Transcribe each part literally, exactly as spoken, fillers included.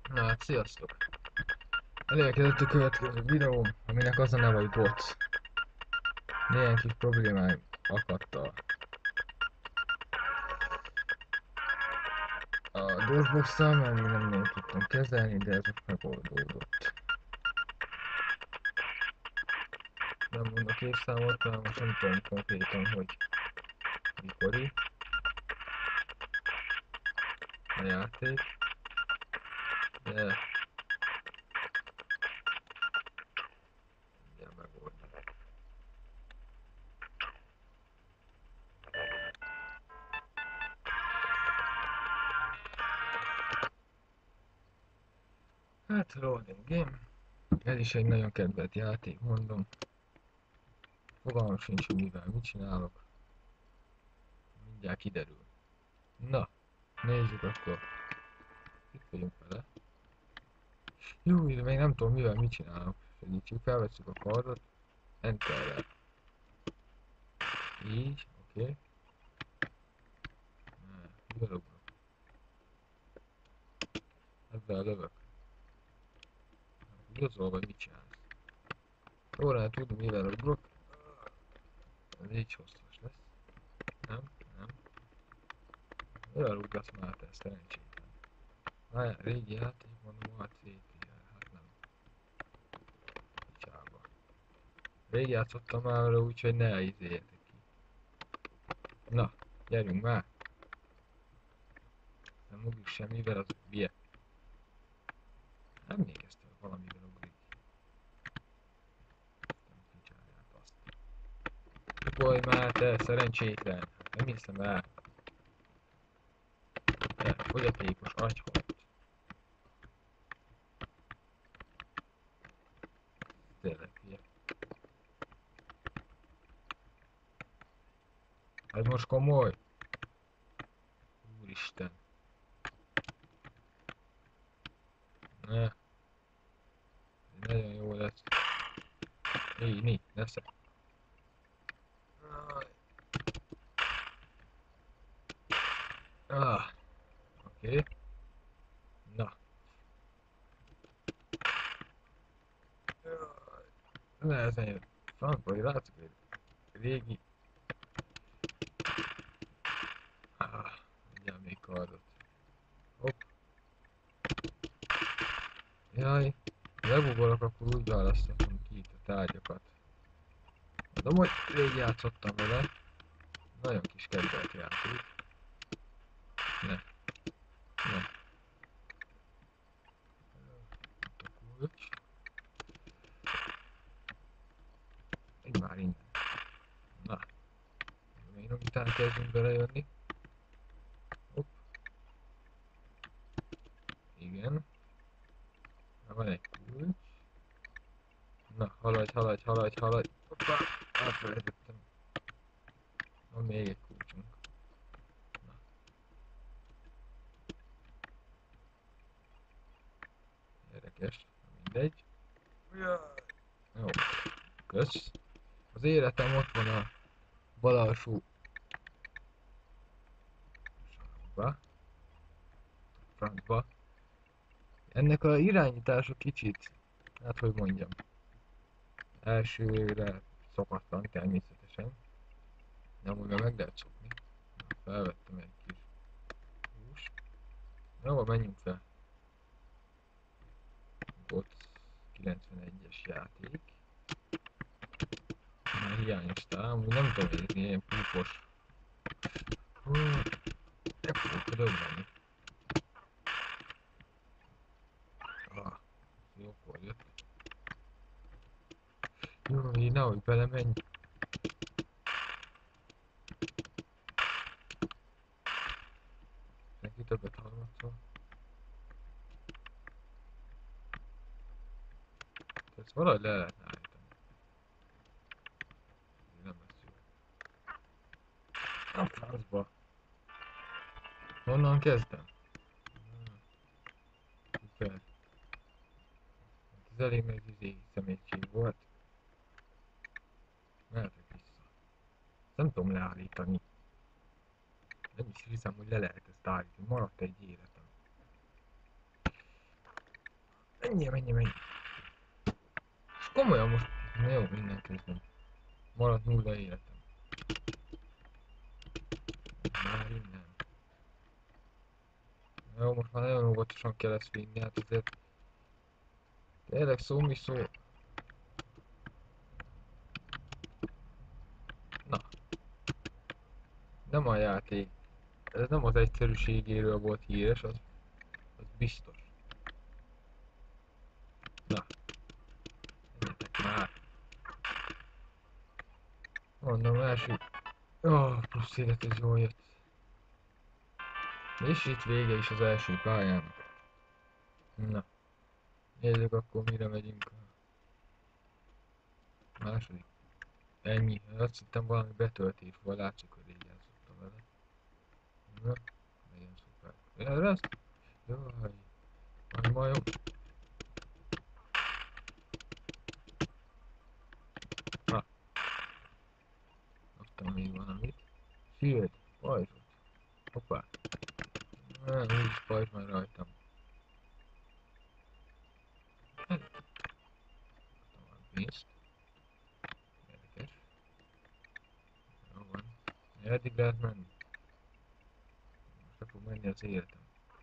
Na hát sziasztok! Elérkezett a következő videóm, aminek az a neve, hogy bots. Néhány kis problémáim akadt a, a DOSBox-szal, mert még nem nagyon tudtam kezelni, de ez most megoldódott. Nem mondok évszámot, mert most nem tudom konkrétan, hogy mikori a játék, de mindjárt megoldom. Hát, loading game. Ez is egy nagyon kedvelt játék, mondom. Fogalmam sincs, hogy mivel mit csinálok. Mindjárt kiderül. Na, nézzük akkor. Itt vagyunk vele. Jó, de még nem tudom mivel mit csinálok. Segítsük, felveszünk a kardot. Enterrel. Így, oké. Okay. Mivel ugrok? Ezzel lövök. Igazol, vagy mit csinálsz? Jó lenne tudni mivel ugrok. Ez így hosszas lesz. Nem, nem. Mivel ugrasz már te, szerencsétlen? Várjál, régi játék, mondom, a cé té er, hát nem. Csába. Rég játszottam már vele, úgyhogy ne izéljetek ki. Na, gyerünk már! Nem ugrik semmivel, az hülye. Nem még ezt valamivel ugrik. Nem kicsárját azt. Ugolj már te, szerencsétlen! Nem hiszem el. Te, fogyatékos agyhalt. Tényleg hülye. Ez most komoly? Úristen. Ne. Nagyon jó lesz. Így, mi? Nesze. Ah, oké. Okay. Na. Nehezen jött. Frankba, hogy látszik, hogy régi. Ah, mindjárt még kardot. Hopp. Jaj. Ha legugolok, akkor úgy választhatom ki itt a tárgyakat. Mondom, hogy rég játszottam vele. Nagyon kis kedvelt játék. Ne. Ne. Itt a kulcs. Egy már innen. Na. Még után kezdünk belejönni. Hopp. Igen. Na, van egy kulcs. Na, haladj, haladj, haladj, haladj. Hoppá. Elfelejtettem. Van még egy kulcsunk. Na. Érdekes. Mindegy. Jó. Kösz. Az életem ott van a bal alsó sarokba. Francba. Ennek a irányítása kicsit, hát hogy mondjam, elsőre szokatlan természetesen. De amúgy meg lehet szokni. Felvettem egy kis húst. Jó, menjünk fel. G O T kilencvenegyes játék. Már hiányos talán, amúgy nem tudom írni, ilyen púpos. Hú, nem fogok döbbeni. Ah, jókor jött. Jó, így nehogy belemenj. Neki többet harmadszor. Ezt valahogy le lehetne állítani. Ez nem lesz jó. A francba. Honnan kezdem? Szuper. Ez elég meg izé szemétség volt. Mehetek vissza. Nem tudom leállítani. Nem is hiszem, hogy le lehet ezt állítani. Maradt egy életem. Menjél, menjél, menjél. És komolyan most... Na jó, minden kezdem. Maradt nulla életem. Már innen. Na jó, most már nagyon óvatosan kell ezt vinni, hát azért... Tényleg szó mi szó... Na. Nem a játék. Ez nem az egyszerűségéről volt híres, az, az biztos. Na. Menjetek már. Mondom, első... Oh, plusz élet, ez jól jött. És itt vége is az első pályának. Na. Nézzük akkor mire megyünk. A második. Ennyi. Azt hittem valami betöltésből látszik, hogy így játszottam vele. Na. Legyen szuper. Ja, lesz? Jaj. Majd majom. Na. Adtam még valamit. Shield. Pajzsot. Hoppá. Na, úgyis pajzs már rajtam. Adtam a pénzt. Érdekes. Jó van. Eddig lehet menni. Most le fog menni az életem.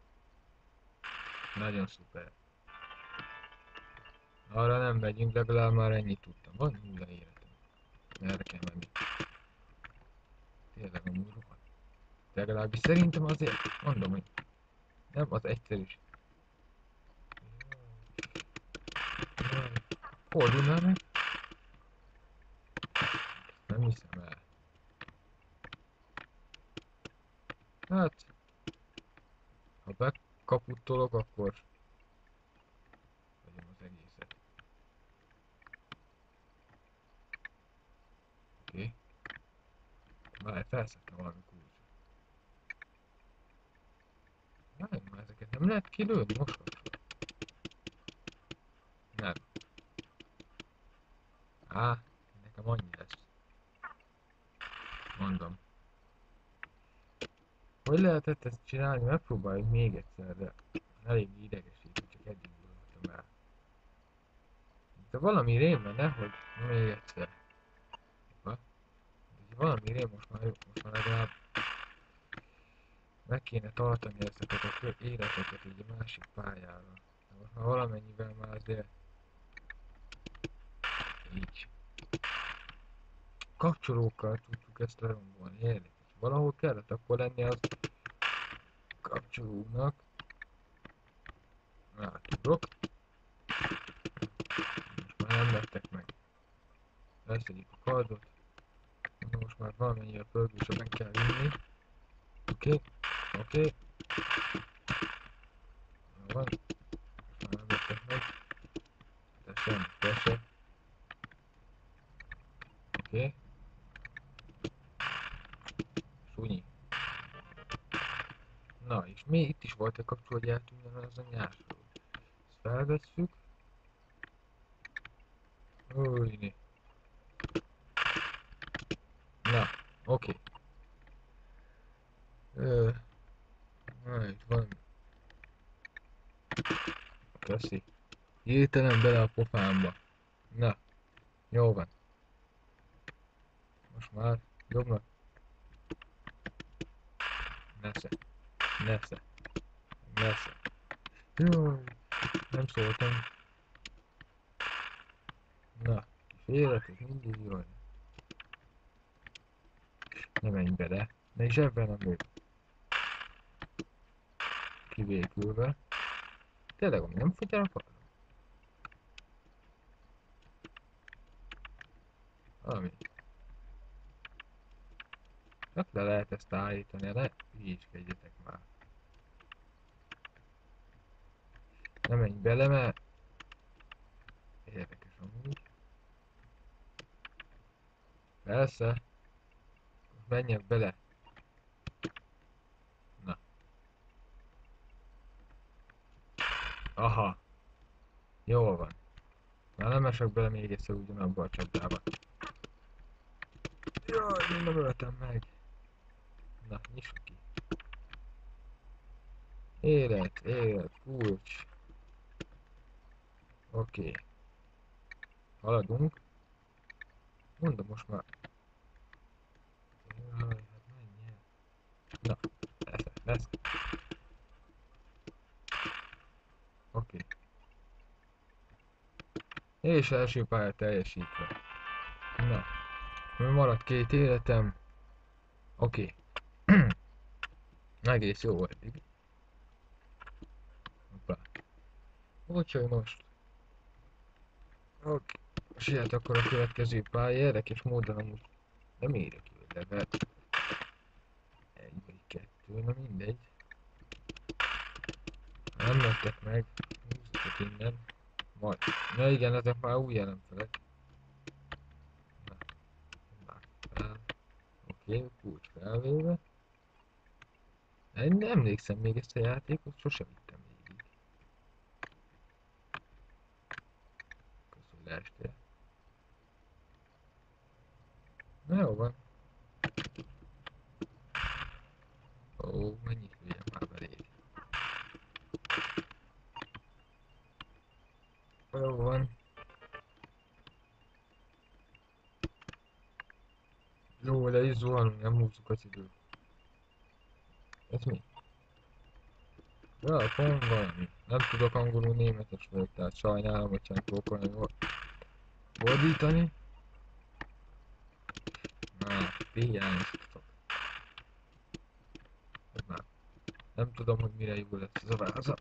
Nagyon szuper. Arra nem megyünk, legalább már ennyit tudtam. Van nulla életem. Erre kell menni. Tényleg amúgy rohadt. Legalábbis szerintem azért mondom, hogy nem az egyszerűs. Fordulj már meg. Nem hiszem el. Hát, ha bekaputolok, akkor vagyom az egészet. Oké. Okay. Már felszedtem valami kulcsot. Várjunk már, ezeket nem lehet kilőni most kapcsolat. Nem. Á, nekem annyi lesz. Mondom. Hogy lehetett ezt csinálni? Megpróbáljuk még egyszer, de elég idegesít, hogy csak eddig voltam el. De valami rém lenne, hogy még egyszer. Ha? De valami rém most már, most már legalább meg kéne tartani ezeket a életeket így a másik pályára. De most már valamennyivel már azért így. Kapcsolókkal tudtuk ezt lerombolni, érdekes. Valahol kellett akkor lenni az kapcsolónak. Átugrok. Most már nem lettek meg. Leszedik a kardot. Most már valamennyire pörgősebben kell vinni. Oké, okay. oké. Okay. Jó van. Most már nem lettek meg. De sem, de se. Oké. Okay. Súnyi. Na, és még itt is volt egy kapcsoló, hogy eltűnjön az a nyásról. Ezt felvesszük. Újni. Na, oké. Okay. Na, itt van. Köszi. Hirtelen bele a pofámba. Na, jó van. Most már jobbnak. Nesze. Nesze. Nesze. Jaj, nem szóltam. Na, kis életet mindig jól. Ne menj bele. Ne is ebben a bőr. Kivékülve. Tényleg, ami nem fogy el a falra. Ami. Csak le lehet ezt állítani, ne hülyéskedjetek már. Ne menj bele, mert érdekes amúgy. Persze. Menjek bele. Na. Aha. Jól van. Már nem esek bele még egyszer ugyanabba a csapdába. Jaj, még nem öltem meg. Na, nyissuk ki. Élet, élet, kulcs. Oké. Okay. Haladunk. Mondom most már. Jaj, hát menj el. Na, lesz, lesz. Oké. Okay. És első pálya teljesítve. Na, maradt két életem. Oké. Okay. Egész jó eddig. Hoppá. Úgyhogy most. Oké. Okay. Siet akkor a következő pálya. Érdekes módon amúgy nem érek jól, de be... Egy vagy kettő, na mindegy. Nem lettek meg. Húzzatok innen. Majd. Na igen, ezek már új jelenfelek. Na, már fel. Oké, okay, kulcs felvéve. Én nem emlékszem még ezt a játékot, sosem vittem végig. Köszönöm, leestél. Na jó van. Ó, mennyit lőjem már beléd. Jó van. Jó, le is zuhanunk, nem húzzuk az időt. Ez mi? Ja, pont valami. Nem tudok angolul, németes vagyok, tehát sajnálom, hogy sem tudok olyan jól fordítani. Na, hiányoztatok. Már nem tudom, hogy mire jó lesz ez a váza.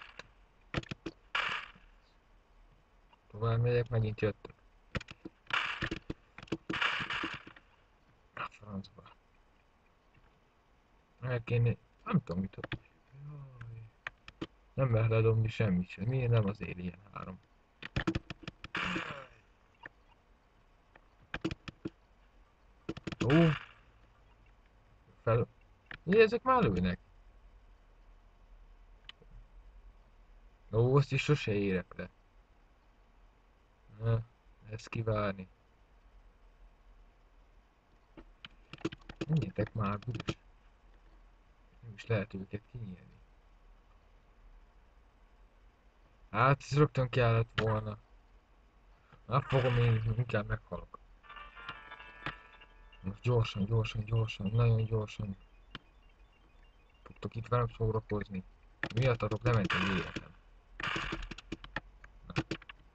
Tovább megyek, megint jöttök. A francba. El kéne... Nem tudom mit ott. Jaj. Nem lehet ledobni semmit sem. Miért nem az Alien három? Ó! Fel... Mi ezek már lőnek? Ó, azt is sose érek le. Na, ezt kivárni. Menjetek már, büdös. Nem is lehet őket kinyírni. Hát, ez rögtön kellett volna. Na, fogom én, inkább meghalok. Most gyorsan, gyorsan, gyorsan, nagyon gyorsan. Tudtok itt velem szórakozni. Miattatok lement egy életem. Na.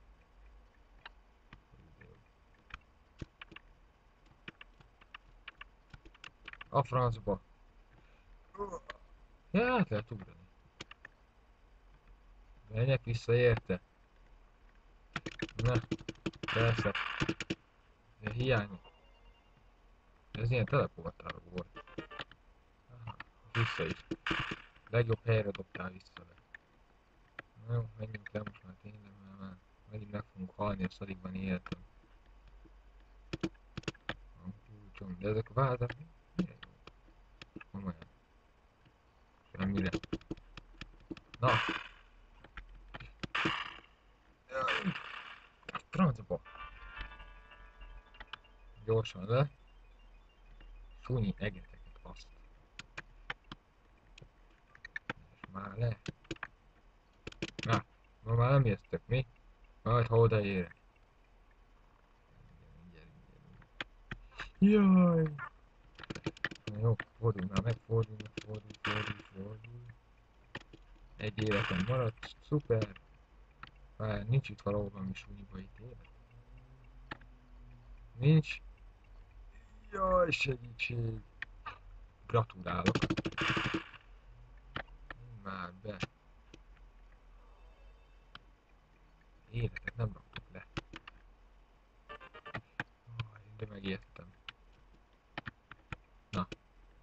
A francba. Ja, át lehet ugrani. Menjek vissza érte. Na, persze. De hiány. Ez ilyen teleportáló volt. Aha, vissza is. Legjobb helyre dobtál vissza le. Na jó, menjünk le most már tényleg, mert már megint meg fogunk halni, a szarikban életem. A kulcsom, de ezek a vázak milyen jó. Komolyan. Semmire. Na! Francba! Gyorsan le. Súnyi egeteket azt. És már le. Na, ma már nem jöttök, mi? Majd ha odaérek. Jaj! Na jó, fordulj már meg, fordulj meg, fordulj, fordulj, fordulj. Egy életem maradt, szuper. Várj, nincs itt valahol valami súnyiba itt élet? Nincs. Jaj, segítség. Gratulálok. Már be. Életet nem raktok le. Aj, de megijedtem. Na.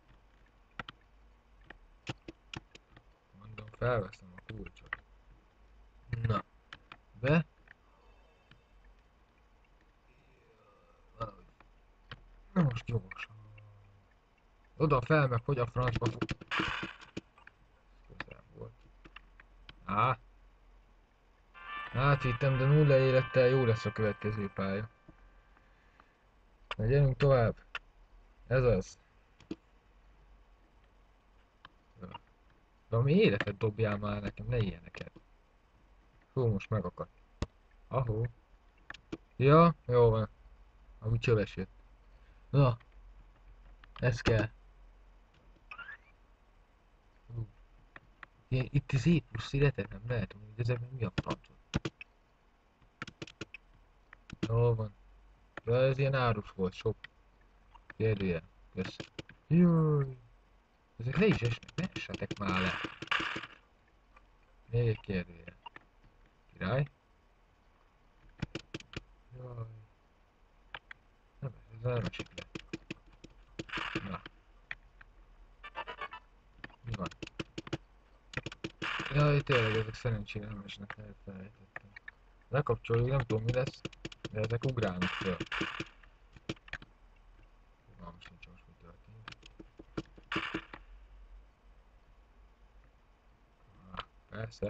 Mondom, felveszem a kulcsot. Na. Be. Na most gyorsan. Oda fel meg, hogy a francba fog. Közel volt. Á. Átvittem, de nulla élettel jó lesz a következő pálya. Na gyerünk tovább. Ez az. Valami életet dobjál már nekem, ne ilyeneket. Hú, most megakadt. Ahó. Ja, jó van. Ami csöves jött. Na, ez kell. Hú. Ilyen- Itt az E plusz szigetet nem lehet, hogy ezekben mi a francot. Jó van. Ja, ez ilyen árus volt, sok kérdőjel. Kösz. Júj. Ezek le is esnek, ne essetek már le. Még egy kérdőjel. Király. Jaj. Nem, ez nem esik le. Na, mi van? Jaj, tényleg ezek szerencsére nem esnek, elfelejtettem. Lekapcsoljuk, nem tudom mi lesz, de ezek ugrálnak föl. Fogalmam sincs most mi történik. Ah, persze.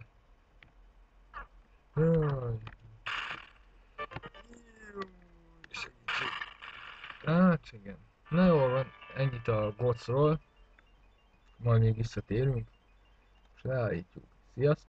Jaj. Segítség. Hát igen. Na jól van, ennyit a gocról. Majd még visszatérünk, és leállítjuk. Sziasztok!